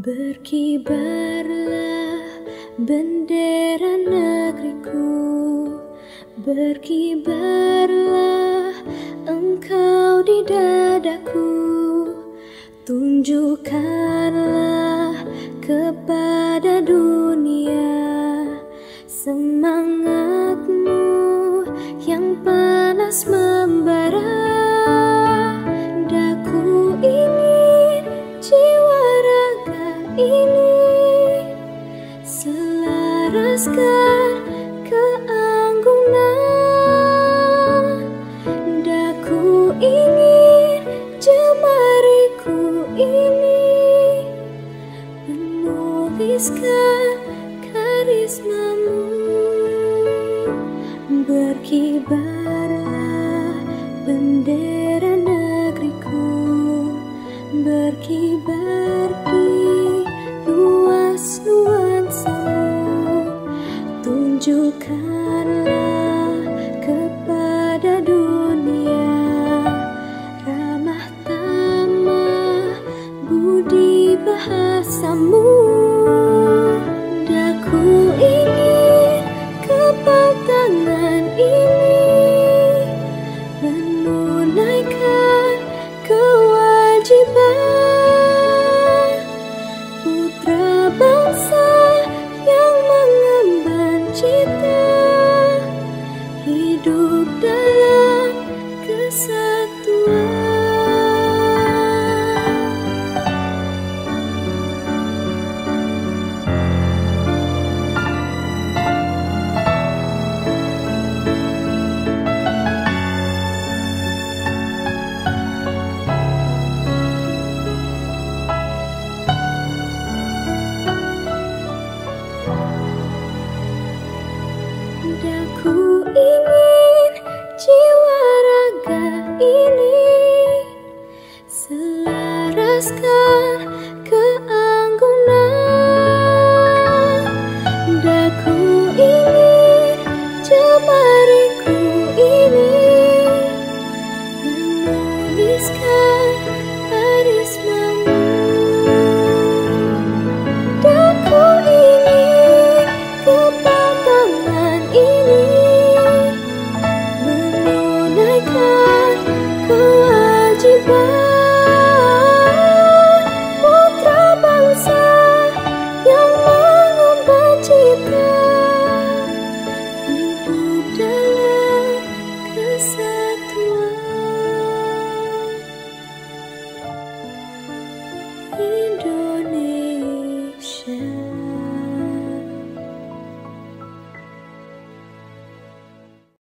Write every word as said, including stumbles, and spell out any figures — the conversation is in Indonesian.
Berkibarlah bendera negeriku, berkibarlah engkau di dadaku. Tunjukkanlah kepada dunia semangatmu yang panas membara. Daku ingin jiwa raga ini selaraskan keanggunan. Daku ingin jemariku ini menuliskan karismamu. Berkibarlah bendera negeriku, berkibar di luas nuansamu. Tunjukkanlah kepada dunia ramah tamah budi bahasamu. Daku ingin kapal tangan ini menunaikan kewajiban putra bangsa yang mengemban cita hidup dalam